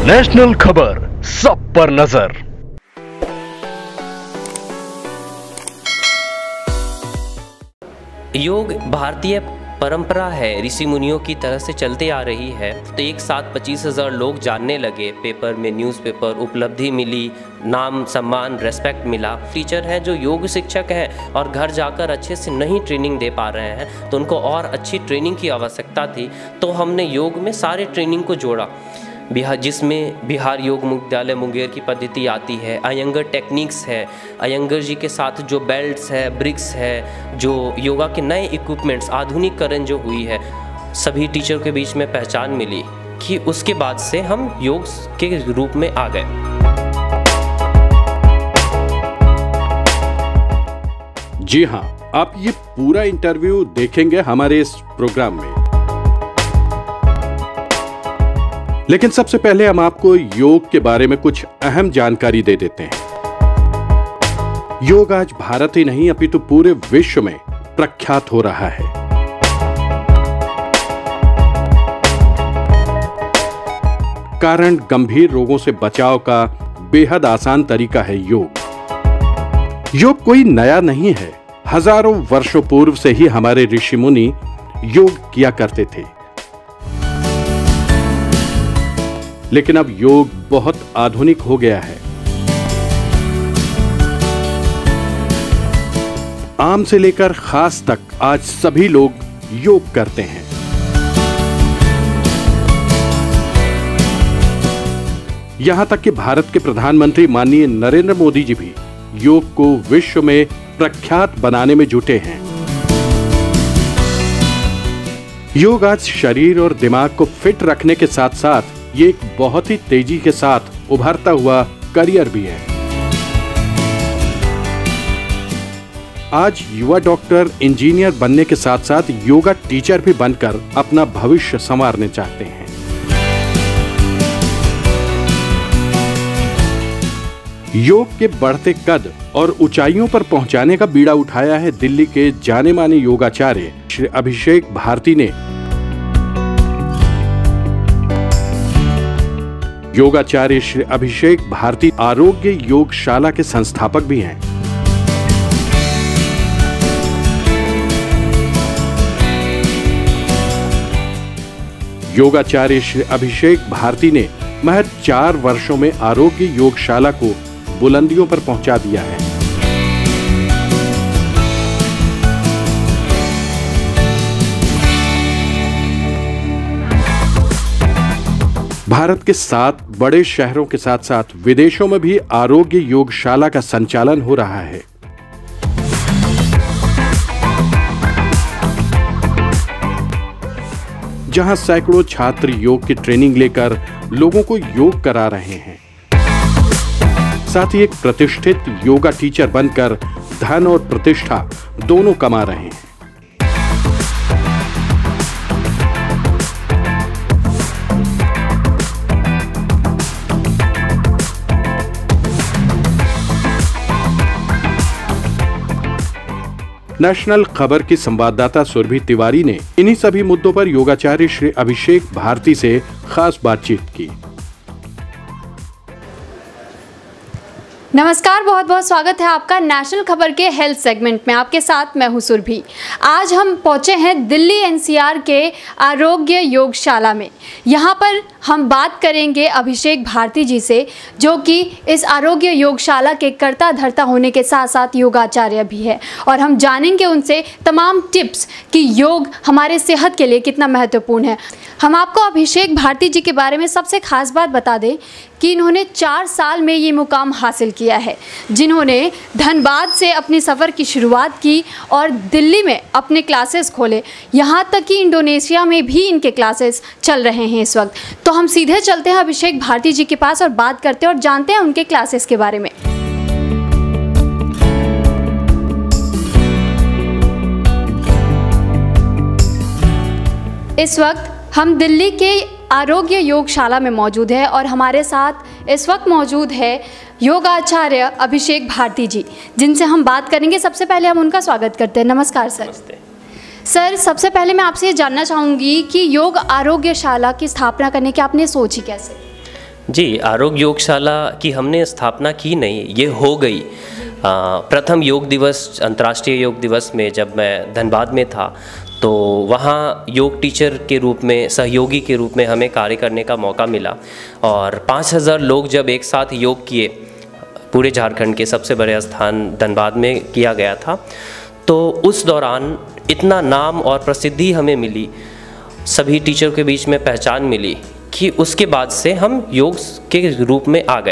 National खबर, सब पर नजर। योग भारतीय परंपरा है, ऋषि मुनियों की तरह से चलते आ रही है। तो एक साथ 25,000 लोग जानने लगे, पेपर में न्यूज़पेपर, उपलब्धि मिली, नाम सम्मान रेस्पेक्ट मिला। टीचर हैं जो योग शिक्षक हैं और घर जाकर अच्छे से नहीं ट्रेनिंग दे पा रहे हैं, तो उनको और अच्छी ट्रेनिंग की आवश्यकता थी। तो हमने योग में सारे ट्रेनिंग को जोड़ा, जिसमें बिहार योग विद्यालय मुंगेर की पद्धति आती है, अयंगर टेक्निक्स है, अयंगर जी के साथ जो बेल्ट्स है, ब्रिक्स है, जो योगा के नए इक्विपमेंट्स, आधुनिकीकरण जो हुई है, सभी टीचर के बीच में पहचान मिली कि उसके बाद से हम योग के रूप में आ गए। जी हाँ, आप ये पूरा इंटरव्यू देखेंगे हमारे इस प्रोग्राम में। लेकिन सबसे पहले हम आपको योग के बारे में कुछ अहम जानकारी दे देते हैं। योग आज भारत ही नहीं अपितु पूरे विश्व में प्रख्यात हो रहा है। कारण गंभीर रोगों से बचाव का बेहद आसान तरीका है योग। योग कोई नया नहीं है, हजारों वर्षों पूर्व से ही हमारे ऋषि मुनि योग किया करते थे। लेकिन अब योग बहुत आधुनिक हो गया है। आम से लेकर खास तक आज सभी लोग योग करते हैं। यहां तक कि भारत के प्रधानमंत्री माननीय नरेंद्र मोदी जी भी योग को विश्व में प्रख्यात बनाने में जुटे हैं। योग आज शरीर और दिमाग को फिट रखने के साथ साथ ये एक बहुत ही तेजी के साथ उभरता हुआ करियर भी है। आज युवा डॉक्टर, इंजीनियर बनने के साथ साथ योगा टीचर भी बनकर अपना भविष्य संवारने चाहते हैं। योग के बढ़ते कद और ऊंचाइयों पर पहुंचाने का बीड़ा उठाया है दिल्ली के जाने माने योगाचार्य श्री अभिषेक भारती ने। योगाचार्य श्री अभिषेक भारती आरोग्य योगशाला के संस्थापक भी हैं। योगाचार्य श्री अभिषेक भारती ने महज 4 वर्षों में आरोग्य योगशाला को बुलंदियों पर पहुंचा दिया है। भारत के 7 बड़े शहरों के साथ साथ विदेशों में भी आरोग्य योगशाला का संचालन हो रहा है। जहां सैकड़ों छात्र योग की ट्रेनिंग लेकर लोगों को योग करा रहे हैं, साथ ही एक प्रतिष्ठित योगा टीचर बनकर धन और प्रतिष्ठा दोनों कमा रहे हैं। नेशनल खबर की संवाददाता सुरभि तिवारी ने इन्हीं सभी मुद्दों पर योगाचार्य श्री अभिषेक भारती से खास बातचीत की। नमस्कार, बहुत बहुत स्वागत है आपका नेशनल खबर के हेल्थ सेगमेंट में। आपके साथ मैं हूं सुरभि। आज हम पहुंचे हैं दिल्ली एनसीआर के आरोग्य योगशाला में। यहां पर हम बात करेंगे अभिषेक भारती जी से, जो कि इस आरोग्य योगशाला के कर्ता धर्ता होने के साथ साथ योगाचार्य भी है, और हम जानेंगे उनसे तमाम टिप्स कि योग हमारे सेहत के लिए कितना महत्वपूर्ण है। हम आपको अभिषेक भारती जी के बारे में सबसे खास बात बता दें कि इन्होंने 4 साल में ये मुकाम हासिल किया है, जिन्होंने धनबाद से अपने सफ़र की शुरुआत की और दिल्ली में अपने क्लासेस खोले। यहाँ तक कि इंडोनेशिया में भी इनके क्लासेस चल रहे हैं इस वक्त। तो हम सीधे चलते हैं अभिषेक भारती जी के पास और बात करते हैं और जानते हैं उनके क्लासेस के बारे में। इस वक्त हम दिल्ली के आरोग्य योगशाला में मौजूद है और हमारे साथ इस वक्त मौजूद है योगाचार्य अभिषेक भारती जी, जिनसे हम बात करेंगे। सबसे पहले हम उनका स्वागत करते हैं। नमस्कार सर। सर, सबसे पहले मैं आपसे ये जानना चाहूँगी कि योग आरोग्यशाला की स्थापना करने की आपने सोची कैसे? जी, आरोग्य योगशाला की हमने स्थापना की नहीं, ये हो गई। प्रथम योग दिवस, अंतर्राष्ट्रीय योग दिवस में जब मैं धनबाद में था, तो वहाँ योग टीचर के रूप में, सहयोगी के रूप में हमें कार्य करने का मौका मिला। और 5000 लोग जब एक साथ योग किए, पूरे झारखंड के सबसे बड़े स्थान धनबाद में किया गया था, तो उस दौरान इतना नाम और प्रसिद्धि हमें मिली, सभी टीचर के बीच में पहचान मिली कि उसके बाद से हम योग के रूप में आ गए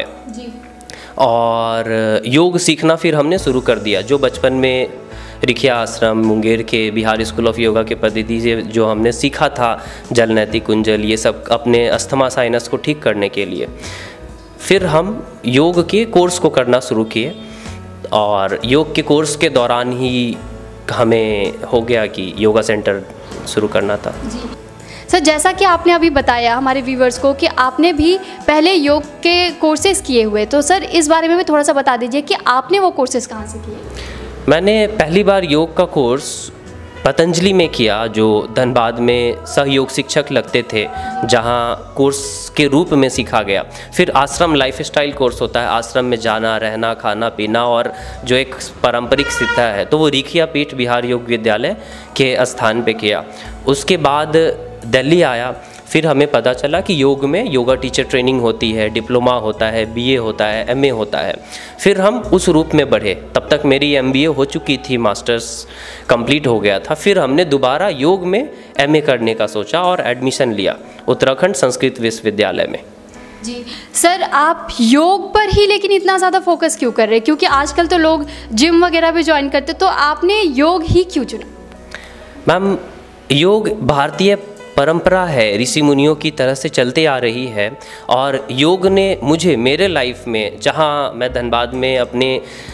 और योग सीखना फिर हमने शुरू कर दिया। जो बचपन में रिखिया आश्रम, मुंगेर के बिहार स्कूल ऑफ योगा के पद्धति से जो हमने सीखा था, जल नैति कुंजल, ये सब अपने अस्थमा साइनस को ठीक करने के लिए, फिर हम योग के कोर्स को करना शुरू किए। और योग के कोर्स के दौरान ही हमें हो गया कि योगा सेंटर शुरू करना था। सर, जैसा कि आपने अभी बताया हमारे व्यूवर्स को कि आपने भी पहले योग के कोर्सेज़ किए हुए, तो सर इस बारे में भी थोड़ा सा बता दीजिए कि आपने वो कोर्सेज़ कहाँ से किए? मैंने पहली बार योग का कोर्स पतंजलि में किया, जो धनबाद में सहयोग शिक्षक लगते थे, जहाँ कोर्स के रूप में सीखा गया। फिर आश्रम लाइफस्टाइल कोर्स होता है, आश्रम में जाना, रहना, खाना पीना, और जो एक पारंपरिक सीखता है, तो वो रिखिया पीठ बिहार योग विद्यालय के स्थान पे किया। उसके बाद दिल्ली आया, फिर हमें पता चला कि योग में योगा टीचर ट्रेनिंग होती है, डिप्लोमा होता है, बीए होता है, एमए होता है। फिर हम उस रूप में बढ़े। तब तक मेरी एमबीए हो चुकी थी, मास्टर्स कंप्लीट हो गया था। फिर हमने दोबारा योग में एमए करने का सोचा और एडमिशन लिया उत्तराखंड संस्कृत विश्वविद्यालय में। जी सर, आप योग पर ही लेकिन इतना ज़्यादा फोकस क्यों कर रहे हैं? क्योंकि आजकल तो लोग जिम वगैरह भी ज्वाइन करते, तो आपने योग ही क्यों चुना? मैम, योग भारतीय परंपरा है, ऋषि मुनियों की तरह से चलते आ रही है। और योग ने मुझे मेरे लाइफ में, जहाँ मैं धनबाद में अपने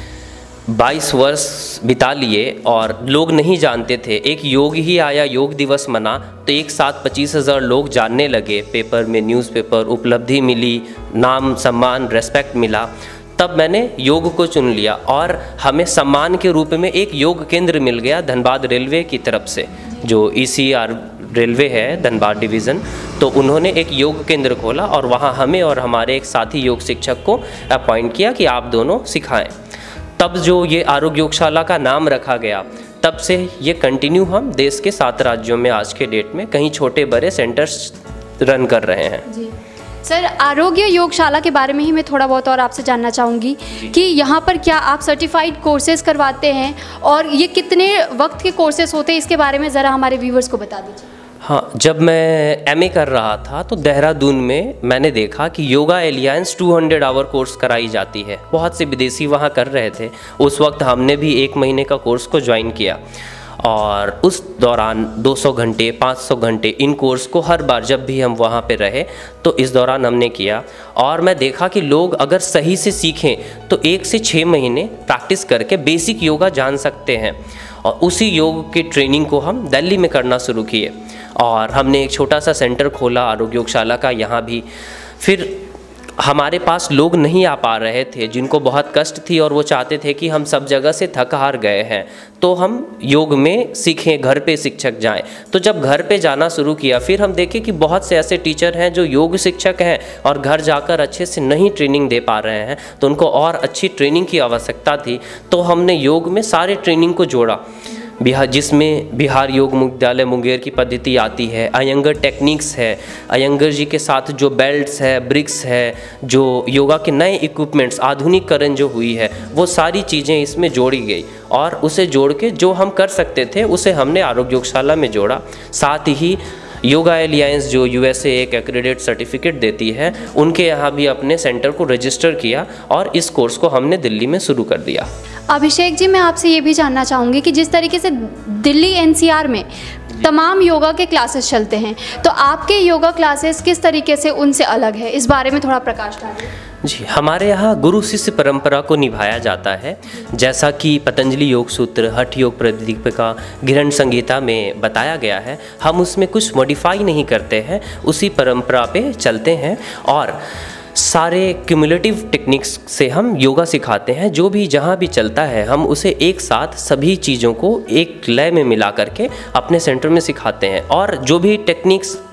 22 वर्ष बिता लिए और लोग नहीं जानते थे, एक योग ही आया, योग दिवस मना, तो एक साथ 25,000 लोग जानने लगे, पेपर में, न्यूज़पेपर, उपलब्धि मिली, नाम सम्मान रेस्पेक्ट मिला। तब मैंने योग को चुन लिया और हमें सम्मान के रूप में एक योग केंद्र मिल गया धनबाद रेलवे की तरफ से, जो ECR रेलवे है धनबाद डिवीज़न। तो उन्होंने एक योग केंद्र खोला और वहाँ हमें और हमारे एक साथी योग शिक्षक को अपॉइंट किया कि आप दोनों सिखाएं। तब जो ये आरोग्य योगशाला का नाम रखा गया, तब से ये कंटिन्यू हम देश के 7 राज्यों में आज के डेट में कहीं छोटे बड़े सेंटर्स रन कर रहे हैं। जी सर, आरोग्य योगशाला के बारे में ही मैं थोड़ा बहुत और आपसे जानना चाहूँगी कि यहाँ पर क्या आप सर्टिफाइड कोर्सेज़ करवाते हैं और ये कितने वक्त के कोर्सेज़ होते हैं, इसके बारे में ज़रा हमारे व्यूवर्स को बता दीजिए। हाँ, जब मैं एमए कर रहा था तो देहरादून में मैंने देखा कि योगा एलियंस 200 आवर कोर्स कराई जाती है। बहुत से विदेशी वहाँ कर रहे थे। उस वक्त हमने भी 1 महीने का कोर्स को ज्वाइन किया और उस दौरान 200 घंटे, 500 घंटे इन कोर्स को हर बार जब भी हम वहाँ पे रहे तो इस दौरान हमने किया। और मैं देखा कि लोग अगर सही से सीखें तो 1 से 6 महीने प्रैक्टिस करके बेसिक योगा जान सकते हैं। और उसी योग की ट्रेनिंग को हम दिल्ली में करना शुरू किए और हमने एक छोटा सा सेंटर खोला आरोग्य योगशाला का यहाँ भी। फिर हमारे पास लोग नहीं आ पा रहे थे जिनको बहुत कष्ट थी और वो चाहते थे कि हम सब जगह से थक हार गए हैं तो हम योग में सीखें, घर पे शिक्षक जाएं। तो जब घर पे जाना शुरू किया फिर हम देखे कि बहुत से ऐसे टीचर हैं जो योग शिक्षक हैं और घर जाकर अच्छे से नहीं ट्रेनिंग दे पा रहे हैं, तो उनको और अच्छी ट्रेनिंग की आवश्यकता थी। तो हमने योग में सारे ट्रेनिंग को जोड़ा, जिसमें बिहार योग विद्यालय मुंगेर की पद्धति आती है, अयंगर टेक्निक्स है, अयंगर जी के साथ जो बेल्ट्स है, ब्रिक्स है, जो योगा के नए इक्विपमेंट्स, आधुनिकीकरण जो हुई है, वो सारी चीज़ें इसमें जोड़ी गई और उसे जोड़ के जो हम कर सकते थे उसे हमने आरोग्य योगशाला में जोड़ा। साथ ही योगा एलियंस जो USA एक एक्रेडिट सर्टिफिकेट देती है, उनके यहाँ भी अपने सेंटर को रजिस्टर किया और इस कोर्स को हमने दिल्ली में शुरू कर दिया। अभिषेक जी, मैं आपसे ये भी जानना चाहूँगी कि जिस तरीके से दिल्ली NCR में तमाम योगा के क्लासेस चलते हैं, तो आपके योगा क्लासेस किस तरीके से उनसे अलग है, इस बारे में थोड़ा प्रकाश डालिए। जी, हमारे यहाँ गुरु शिष्य परंपरा को निभाया जाता है, जैसा कि पतंजलि योग सूत्र, हठ योग प्रदीपिका, गृहण संगीता में बताया गया है। हम उसमें कुछ मॉडिफाई नहीं करते हैं, उसी परंपरा पे चलते हैं और सारे क्यूमुलेटिव टेक्निक्स से हम योगा सिखाते हैं। जो भी जहाँ भी चलता है हम उसे एक साथ सभी चीज़ों को एक लय में मिला करके अपने सेंटर में सिखाते हैं और जो भी टेक्निक्स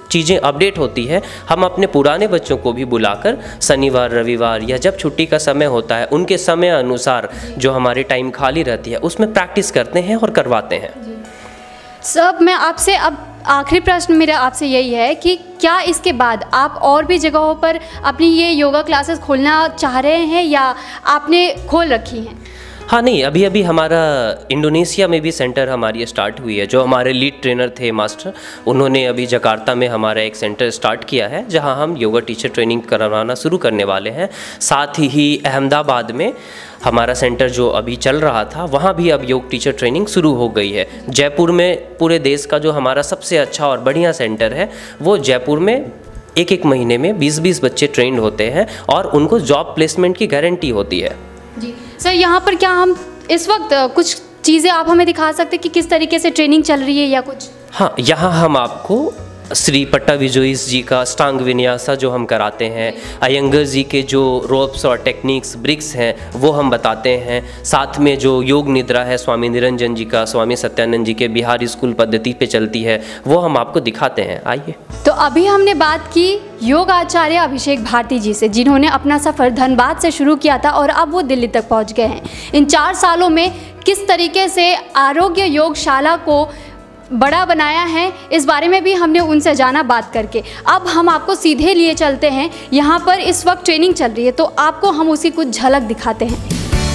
चीज़ें अपडेट होती है, हम अपने पुराने बच्चों को भी बुलाकर शनिवार रविवार या जब छुट्टी का समय होता है उनके समय अनुसार जो हमारी टाइम खाली रहती है उसमें प्रैक्टिस करते हैं और करवाते हैं। सब मैं आपसे अब आखिरी प्रश्न मेरा आपसे यही है कि क्या इसके बाद आप और भी जगहों पर अपनी ये योगा क्लासेस खोलना चाह रहे हैं या आपने खोल रखी हैं? हाँ नहीं, अभी अभी हमारा इंडोनेशिया में भी सेंटर हमारी स्टार्ट हुई है। जो हमारे लीड ट्रेनर थे मास्टर, उन्होंने अभी जकार्ता में हमारा एक सेंटर स्टार्ट किया है जहां हम योगा टीचर ट्रेनिंग करवाना शुरू करने वाले हैं। साथ ही अहमदाबाद में हमारा सेंटर जो अभी चल रहा था वहाँ भी अब योग टीचर ट्रेनिंग शुरू हो गई है। जयपुर में पूरे देश का जो हमारा सबसे अच्छा और बढ़िया सेंटर है वो जयपुर में एक महीने में 20-20 बच्चे ट्रेंड होते हैं और उनको जॉब प्लेसमेंट की गारंटी होती है। जी सर, यहाँ पर क्या हम इस वक्त कुछ चीज़ें आप हमें दिखा सकते हैं कि किस तरीके से ट्रेनिंग चल रही है या कुछ? हाँ, यहाँ हम आपको श्री पट्टा विजोइस जी का अष्टांग विन्यासा जो हम कराते हैं, अयंगर जी के जो रोप्स और टेक्निक्स ब्रिक्स हैं वो हम बताते हैं। साथ में जो योग निद्रा है स्वामी निरंजन जी का, स्वामी सत्यानंद जी के बिहारी स्कूल पद्धति पे चलती है, वो हम आपको दिखाते हैं। आइए। तो अभी हमने बात की योग आचार्य अभिषेक भारती जी से, जिन्होंने अपना सफ़र धनबाद से शुरू किया था और अब वो दिल्ली तक पहुंच गए हैं। इन 4 सालों में किस तरीके से आरोग्य योगशाला को बड़ा बनाया है, इस बारे में भी हमने उनसे जाना बात करके। अब हम आपको सीधे लिए चलते हैं, यहाँ पर इस वक्त ट्रेनिंग चल रही है तो आपको हम उसी कुछ झलक दिखाते हैं।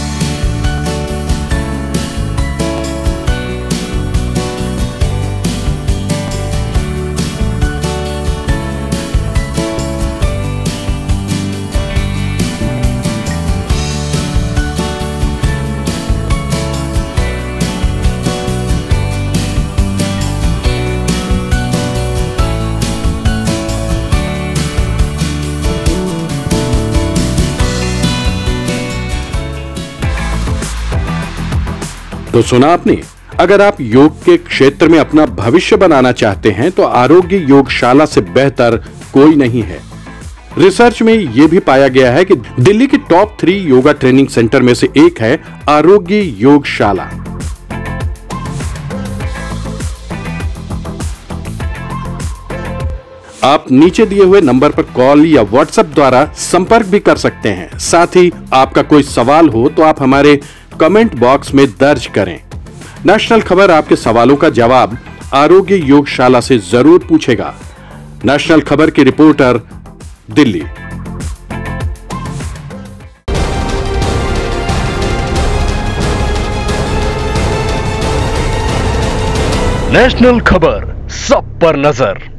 तो सुना आपने, अगर आप योग के क्षेत्र में अपना भविष्य बनाना चाहते हैं तो आरोग्य योगशाला से बेहतर कोई नहीं है। रिसर्च में यह भी पाया गया है कि दिल्ली के टॉप 3 योगा ट्रेनिंग सेंटर में से एक है आरोग्य योगशाला। आप नीचे दिए हुए नंबर पर कॉल या व्हाट्सएप द्वारा संपर्क भी कर सकते हैं। साथ ही आपका कोई सवाल हो तो आप हमारे कमेंट बॉक्स में दर्ज करें। नेशनल खबर आपके सवालों का जवाब आरोग्य योगशाला से जरूर पूछेगा। नेशनल खबर की रिपोर्टर, दिल्ली। नेशनल खबर, सब पर नजर।